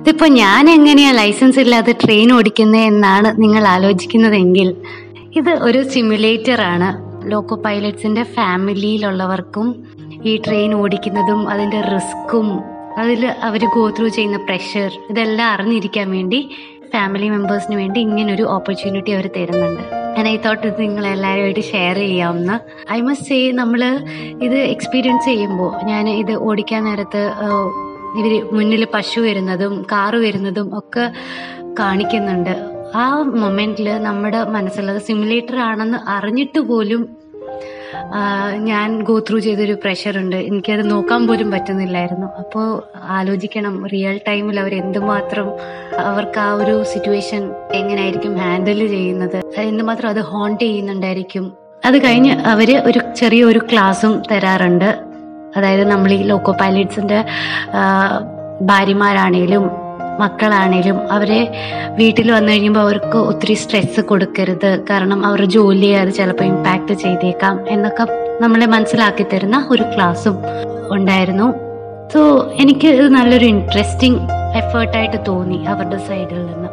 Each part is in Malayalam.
ഇതിപ്പോ ഞാൻ എങ്ങനെയാ ലൈസൻസ് ഇല്ലാതെ ട്രെയിൻ ഓടിക്കുന്നത് എന്നാണ് നിങ്ങൾ ആലോചിക്കുന്നതെങ്കിൽ, ഇത് ഒരു സിമുലേറ്റർ ആണ്. ലോക്കോ പൈലറ്റ്സിന്റെ ഫാമിലിയിലുള്ളവർക്കും ഈ ട്രെയിൻ ഓടിക്കുന്നതും അതിന്റെ റിസ്ക്കും അതിൽ അവർ ഗോ ത്രൂ ചെയ്യുന്ന പ്രഷർ ഇതെല്ലാം അറിഞ്ഞിരിക്കാൻ വേണ്ടി ഫാമിലി മെമ്പേഴ്സിന് വേണ്ടി ഇങ്ങനൊരു ഓപ്പർച്യൂണിറ്റി അവർ തരുന്നുണ്ട്. ഞാൻ ഈ തോട്ട് ഇത് നിങ്ങൾ എല്ലാവരുമായിട്ട് ഷെയർ ചെയ്യാമെന്ന്. ഐ മസ്റ്റ് സേ, നമ്മൾ ഇത് എക്സ്പീരിയൻസ് ചെയ്യുമ്പോൾ, ഞാൻ ഇത് ഓടിക്കാൻ നേരത്ത് ഇവര് മുന്നിൽ പശു വരുന്നതും കാറ് വരുന്നതും ഒക്കെ കാണിക്കുന്നുണ്ട്. ആ മൊമെന്റിൽ നമ്മുടെ മനസ്സിലത് സിമുലേറ്റർ ആണെന്ന് അറിഞ്ഞിട്ട് പോലും ഞാൻ ഗോ ത്രൂ ചെയ്തൊരു പ്രഷറുണ്ട്. എനിക്കത് നോക്കാൻ പോലും പറ്റുന്നില്ലായിരുന്നു. അപ്പോൾ ആലോചിക്കണം, റിയൽ ടൈമിൽ അവർ എന്തുമാത്രം അവർക്ക് ആ ഒരു സിറ്റുവേഷൻ എങ്ങനെയായിരിക്കും ഹാൻഡിൽ ചെയ്യുന്നത്, എന്തുമാത്രം അത് ഹോണ്ട് ചെയ്യുന്നുണ്ടായിരിക്കും. അത് കഴിഞ്ഞ് അവര് ഒരു ചെറിയൊരു ക്ലാസ്സും തരാറുണ്ട്. അതായത് നമ്മൾ ഈ ലോക്കോ പൈലറ്റ്സിന്റെ ഭാര്യമാരാണേലും മക്കളാണേലും അവരെ വീട്ടിൽ വന്നു കഴിയുമ്പോൾ അവർക്ക് ഒത്തിരി സ്ട്രെസ് കൊടുക്കരുത്, കാരണം അവരുടെ ജോലിയെ അത് ചിലപ്പോൾ ഇമ്പാക്ട് ചെയ്തേക്കാം എന്നൊക്കെ നമ്മളെ മനസ്സിലാക്കി തരുന്ന ഒരു ക്ലാസ്സും ഉണ്ടായിരുന്നു. സോ എനിക്ക് ഇത് നല്ലൊരു ഇൻട്രസ്റ്റിംഗ് എഫേർട്ടായിട്ട് തോന്നി അവരുടെ സൈഡിൽ നിന്ന്.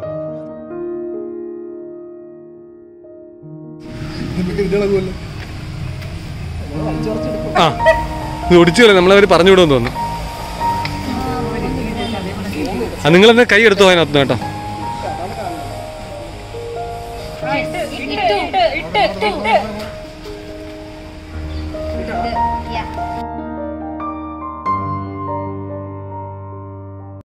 ഒടിച്ചല്ലേ നമ്മളവർ പറഞ്ഞു വിടുമെന്ന് തോന്നുന്നു. നിങ്ങളെന്താ കൈ എടുത്തു അതിനകത്ത് കേട്ടോ. ഇട്ട്